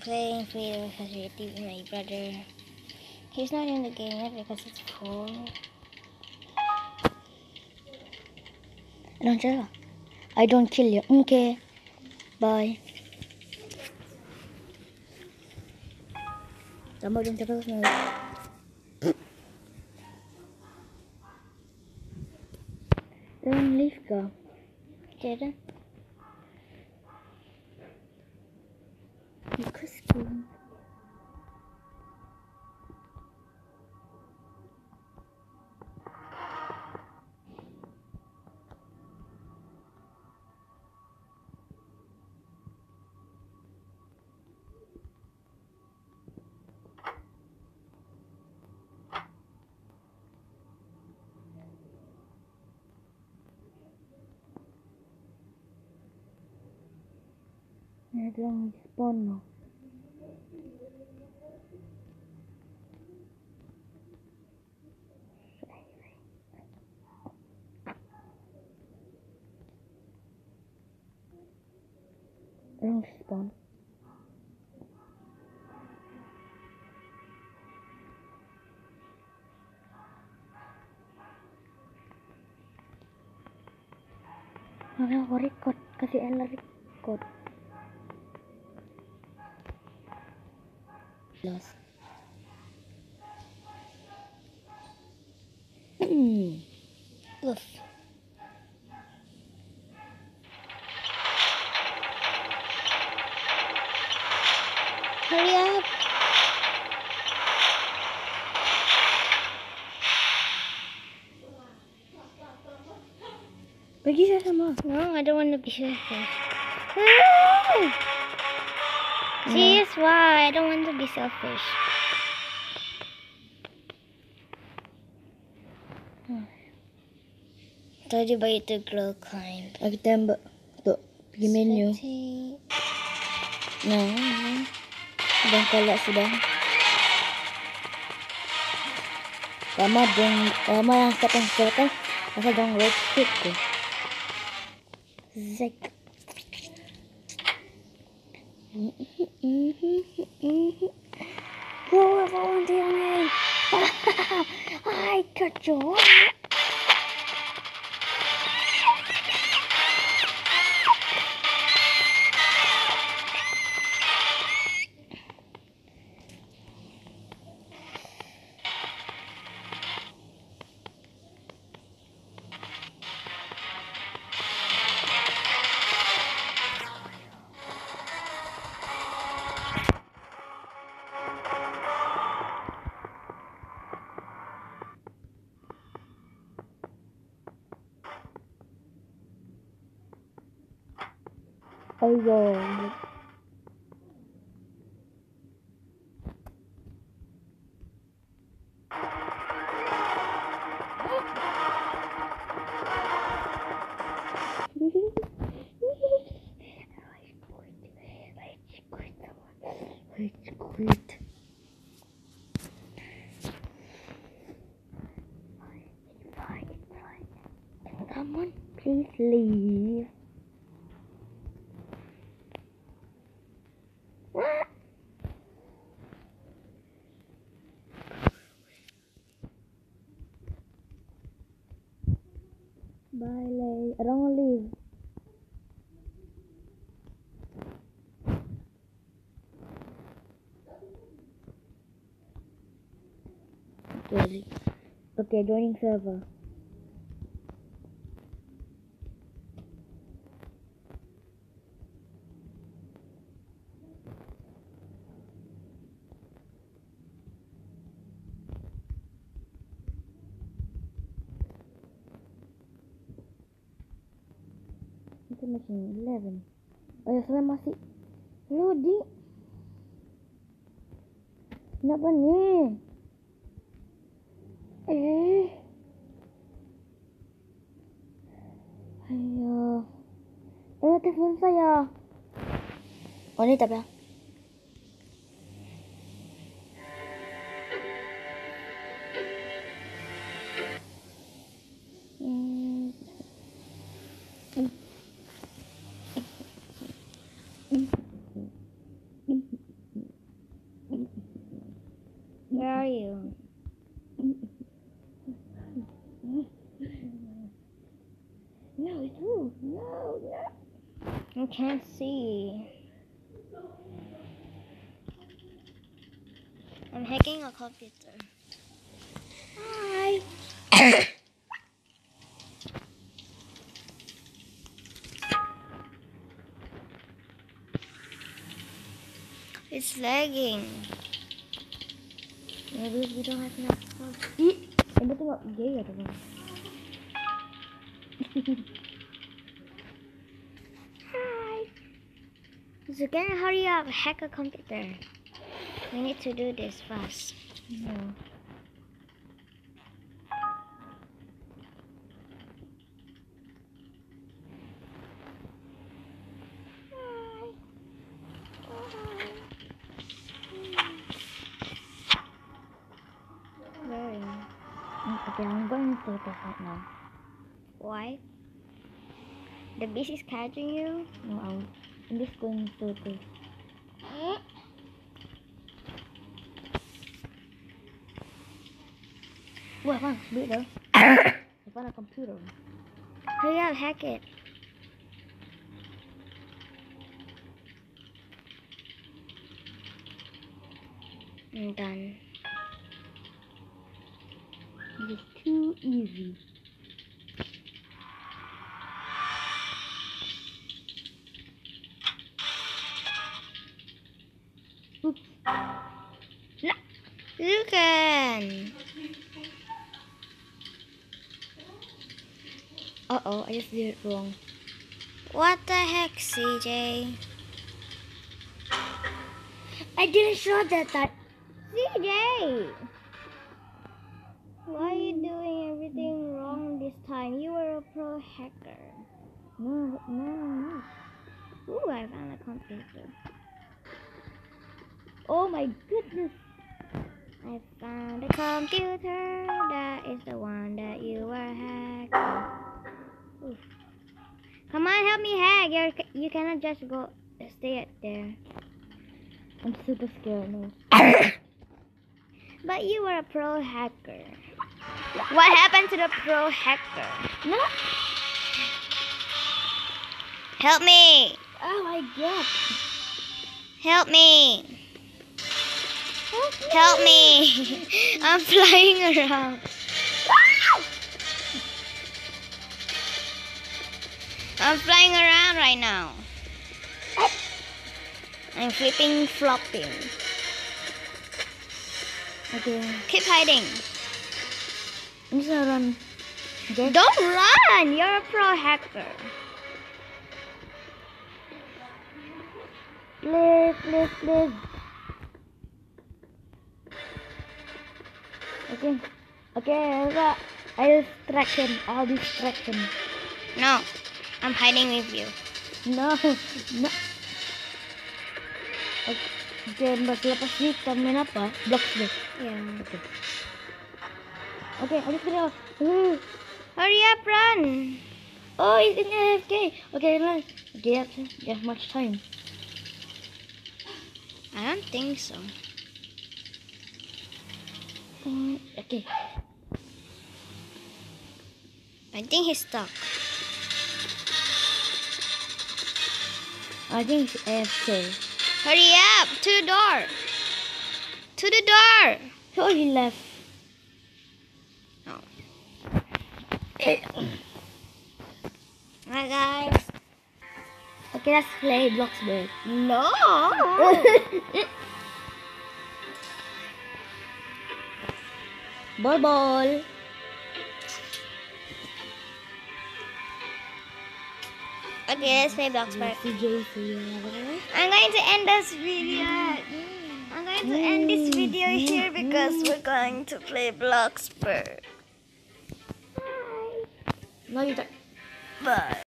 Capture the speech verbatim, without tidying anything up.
playing Freedom Society with my brother. He's not in the game yet because it's full. I don't kill. I don't kill you. Okay. Bye. Tambah dong terus nih. Don't leave ka. Tidak. Ikutku. Ada yang spawn no. Yang spawn. Mana aku record, kasih Ella record. Lost. Hmm. Oof. Hurry up. Pergi saya sama. No, I don't want to be selfish. Ah! See, that's why I don't want to be selfish. Tadi bayi itu girl climb. Aku tembak. Tuh, pergi menu. Nah, sudah kalah sudah. Lama dong, lama yang sekarang sekarang asal dong red stick tuh. Zek. Go volunteer me. I got you. Ayo. Let's quit. Fine, fine. Someone please leave. Bye, Lay. I don't want to leave. Okay, okay, joining server. Itu masih eleven. Oh ya, saya masih loading. Kenapa nih? Eh. Ayo. Eh, telepon saya. Oh, ini tapi ya. Hmm. Hmm. Hmm. I can't see. I'm hacking a computer. Hi. It's lagging. Maybe we don't have enough time. Ih, ini tuh nggak gay ya teman. Hi. So can you hurry up? Hack a computer. We need to do this fast. No. Okay, I'm going to take right now. Why? The beast is catching you? No, I'm, I'm just going to take. Wah, bang, beli dong. I found a computer. Hurry up, hack it. I'm done. This is too easy. Oops. No. You can. Uh-oh, I just did it wrong. What the heck, C J? I didn't show that that. C J! Why are you doing everything wrong this time? You were a pro hacker. No, no, no. Ooh, I found a computer. Oh my goodness. I found a computer. That is the one that you were hacking. Oof. Come on, help me hack. You're, you cannot just go stay there. I'm super scared now. But you were a pro hacker. What happened to the pro hacker? No. Help me. Oh my god. Help me. Help me. I'm flying around. I'm flying around right now. I'm flipping, flopping. Okay. Keep hiding. I'm just gonna run. Okay. Don't run! You're a pro hacker. Please, please, please. Okay. Okay, I'll distract him. I'll distract him. No. I'm hiding with you. No. No. Okay, mas lepas ni kita main apa? Blocks deh. Yeah. Okay. Okay, I'm just gonna. Uh, hurry up, run! Oh, he's in A F K. Okay, run. Okay, you have, you have much time. I don't think so. Um, okay. I think he's stuck. I think he's A F K. Hurry up! To the door! To the door! Oh, he left. Oh. Hi guys. Okay, let's play Bloxburg. No! Ball ball. Okay, let's play Bloxburg. I'm going to end this video. I'm going to end this video here because we're going to play Bloxburg. Bye. No, you don't. Bye.